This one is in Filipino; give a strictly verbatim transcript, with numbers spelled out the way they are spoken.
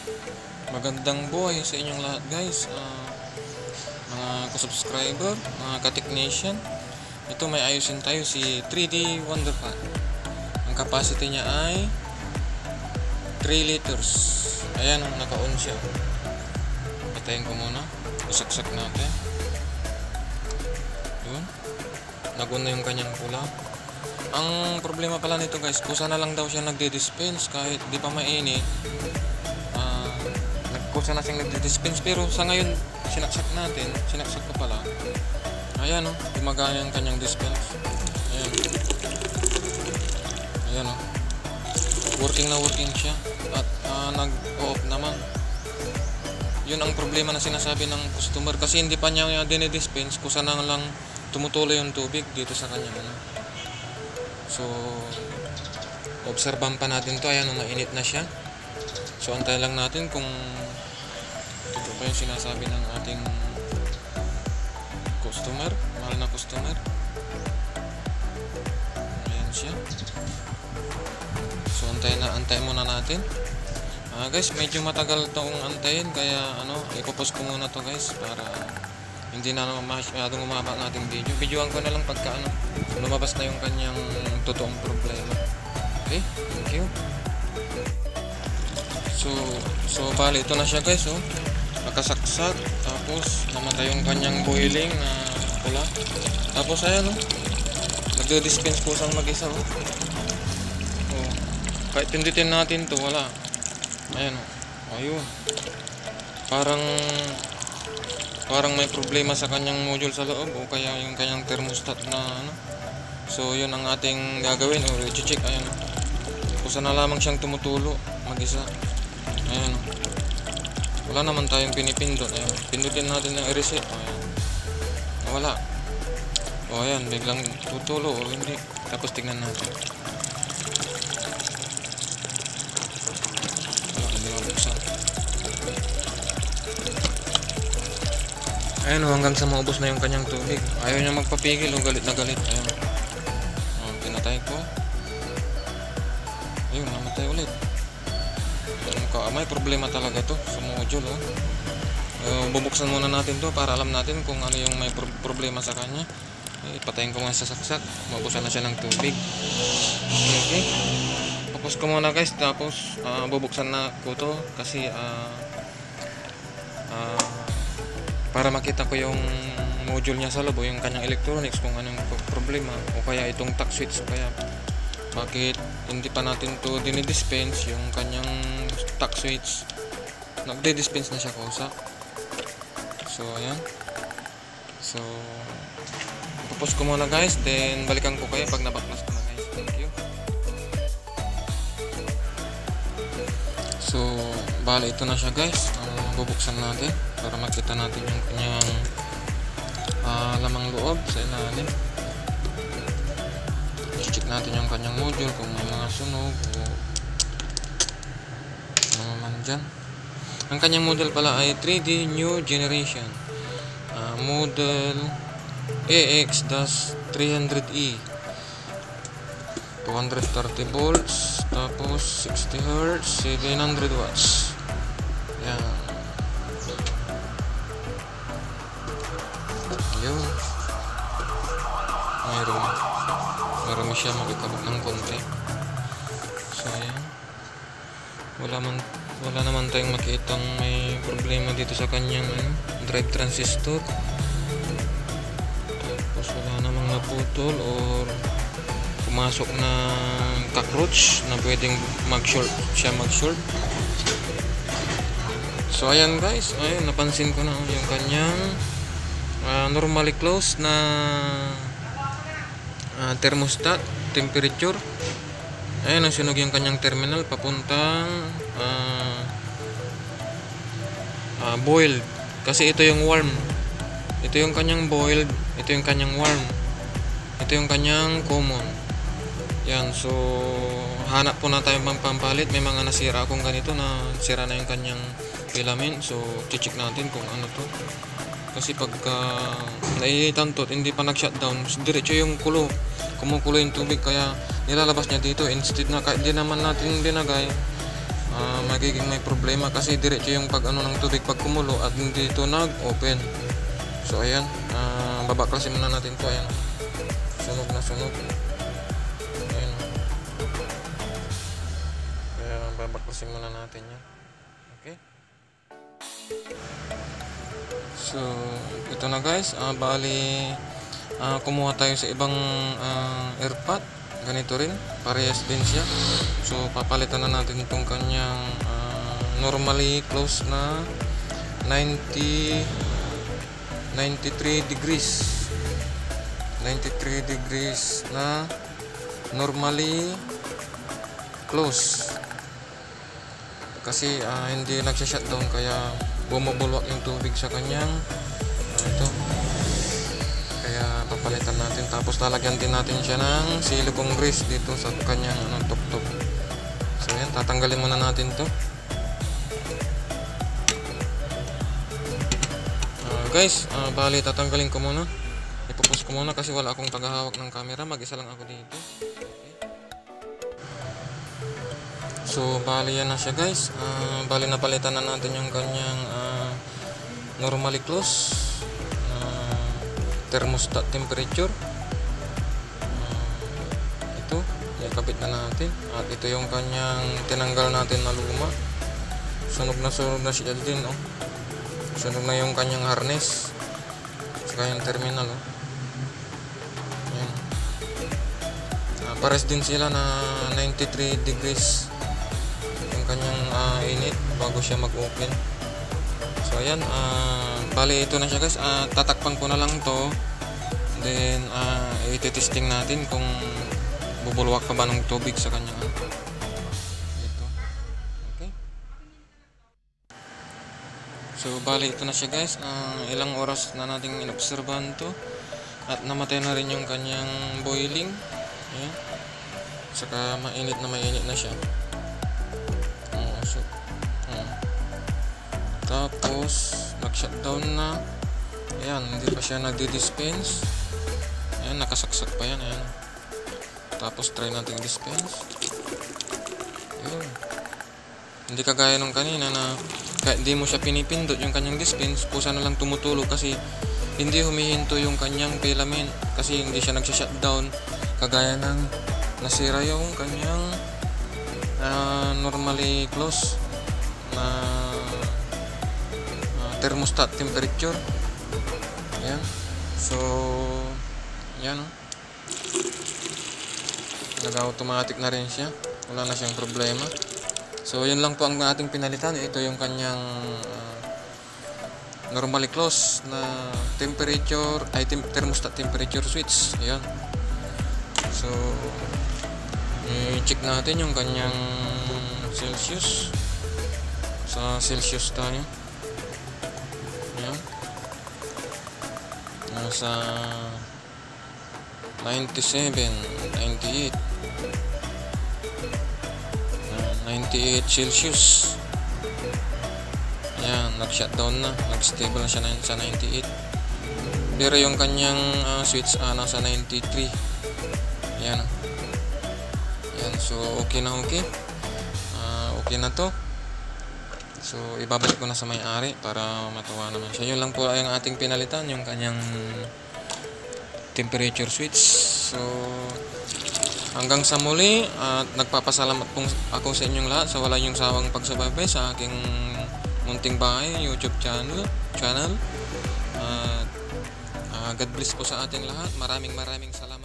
Magandang buhay sa inyong lahat guys, uh, mga ka-subscriber, mga ka-technician. Ito may ayusin tayo si three D Wonder Fan. Ang capacity niya ay three liters. Ayan, naka-on siya. Patayin ko muna, usaksak natin. Yun, nag-on na yung kanyang pula. Ang problema pala nito guys, kusa na lang daw siya nagde-dispense kahit di pa mainit. uh, Kusa na siyang nagde-dispense, pero sa ngayon sinaksak natin, sinaksak ko pala. Ayan o, oh, gumagana yung kanyang dispense. Ayan, ayan o, oh. Working na working siya. At uh, nag-off naman. Yun ang problema na sinasabi ng customer, kasi hindi pa niya dinidispense, kusa na lang tumutuloy yung tubig dito sa kanyang ano. So obserbahan pa natin to. Ayan o, mainit na siya. So antay lang natin kung ito ba yung sinasabi ng ating customer, mahal na customer. Ayan siya. So antay na, antay muna natin. Uh, guys, medyo matagal tong antayin, kaya ano, ipopost ko muna to guys para hindi na masyadong umaba ang ating video. Videoan ko na lang pagka ano, lumabas na yung kanyang totoong problema. Okay, thank you. So, so bali ito na siya guys, oh. Nakasaksak, tapos namatay yung kanyang boiling na pula. Tapos ayan, oh, nagde-dispense po siyang mag-isa, oh. Oh, kahit pindutin natin to, wala. Ayan, oh, ayun. Parang parang may problema sa kanyang module sa loob, o kaya yung kanyang thermostat na ano. So yun ang ating gagawin, o i-check. Ayan, oh, kusa na lamang siyang tumutulo mag-isa. Ayan, oh, wala naman tayong pinipindot. Ayan, pindutin natin yung i-reset. Ayan, wala. O ayan, biglang tutulo o hindi. Tapos tignan natin. Wala, hindi mabuksan. Ayan o, hanggang sa maubos na yung kanyang tubig. Ayaw niya magpapigil o, galit na galit. Ayan o, pinatay ko. Ayun, namatay ulit. May problema talaga to sa module, oh. Uh, bubuksan muna natin to para alam natin kung ano yung may pro problema sa kanya. Eh, patayin ko nga sa saksak, mabusan na siya ng tubig. Okay, tapos ko muna guys, tapos uh, bubuksan na ko to kasi uh, uh, para makita ko yung module niya sa loob, yung kanyang electronics, kung anong problema, o kaya itong tack switch, o kaya bakit hindi pa natin to dinidispense yung kanyang tack switch. Nagde-dispense na siya kusa. So ayan, so tapos ko muna guys, then balikan ko kayo pag nabaklas ko na guys. Thank you. So bali ito na siya guys, uh, bubuksan natin para makita natin yung kanyang uh, lamang loob sa ilalim. Check natin yung kanyang module kung may mga sunog o ano naman dyan. Ang kanyang model pala ay three D New Generation, uh, model A X three hundred E, two hundred thirty volts, tapos sixty hertz, seven hundred watts. Yan. Yun. Mayroon marami siya, magkakabot ng konti. So ayan, wala, man, wala naman tayong makitang may problema dito sa kanyang ano, drive transistor. Tapos wala namang naputol or pumasok na cockroach na pwedeng mag-short siya mag-short. So ayan guys, ayun, napansin ko na yung kanyang uh, normally closed na Uh, thermostat, temperature. Ayan, nasunog yung kanyang terminal papuntang uh, uh, boiled, kasi ito yung warm, ito yung kanyang boiled, ito yung kanyang warm, ito yung kanyang common. Yan, so hanap po na tayo pang pampalit. May mga nasira akong ganito, na sira na yung kanyang filament. So check natin kung ano to, kasi pagka naitantot, hindi pa nag-shutdown, diretso yung kulo, kumukulo yung tubig, kaya nilalabas niya dito. Instead na, hindi naman natin dinagay, uh, magiging may problema kasi diretso yung pag ano ng tubig pag kumulo at hindi ito nag-open. So ayan, uh, babaklasin muna natin to. Ayan, sunog na sunog. Ayan, kaya babaklasin muna natin yan. Okay, so ito na guys, uh, bali uh, kumuha tayo sa ibang uh, airpot. Ganito rin, parehas din siya. So papalitan na natin itong kanyang uh, normally close na ninety ninety-three degrees ninety-three degrees na normally close kasi uh, hindi nagsha-shutdown kaya bumubulwak yung tubig sa kanyang uh, ito, kaya papalitan natin. Tapos lalagyan din natin siya ng silicone grease dito sa kanyang anong tuktok. So yan, tatanggalin muna natin to. Guys, uh, bali tatanggalin ko muna. Ipupus ko muna kasi wala akong tagahawak ng camera. Mag-isa lang ako dito. Okay. So, bali yan na siya guys. Uh, bali napalitan na natin yung kanyang uh, normally close uh, thermostat temperature. Uh, ito, ikabit na natin. At ito yung kanyang tinanggal natin na luma. Sunog na sunog na siya din, oh. Sunog na yung kanyang harness saka yung terminal, oh. Ayan. Uh, pares din sila na ninety-three degrees yung kanyang uh, init bago siya mag-open. So ayan, uh, bali ito na siya guys. uh, tatakpan ko na lang to, then uh, iti-testing natin kung bubulwak pa ba ng tubig sa kanyang ito. Okay, so bali ito na siya guys. uh, ilang oras na nating inobserbahan to at namatay na rin yung kanyang boiling. Ayan. Saka mainit na mainit na siya. uh, so, uh. Tapos nag-shutdown na. Ayan, hindi pa siya nagdi-dispense. Ayan, nakasaksak pa yan. Ayan. Tapos try natin dispense. Ayan. Hindi kagaya nung kanina na kahit di mo siya pinipindot yung kanyang dispense, kusa na lang tumutulog kasi hindi humihinto yung kanyang filament kasi hindi siya nagsha-shutdown kagaya ng nasira yung kanyang uh, normally close na uh, thermostat temperature. Ayan. So yan, oh. Nag-automatic na rin siya, wala na siyang problema. So yun lang po ang ating pinalitan. Ito yung kanyang uh, normally close na temperature ay tem thermostat temperature switch. Ayan. So i-check natin yung kanyang Celsius. Sa Celsius tayo. Ayan. Nasa ninety-seven, ninety-eight, ninety-eight Celsius. Ayan, nag-shutdown na, nag-stable na siya na sa ninety-eight. Pero yung kanyang uh, switch uh, nasa ninety-three. Ayan. Ayan, so okay na okay. Uh, okay na to. So ibabalik ko na sa may-ari para matuwa naman siya. Yun lang po ang ating pinalitan, yung kanyang temperature switch. So hanggang sa muli at uh, nagpapasalamat pong ako sa inyong lahat sa wala yung sawang pagsubaybay sa aking munting bahay YouTube channel channel uh, uh, God bless po sa ating lahat. Maraming maraming salamat.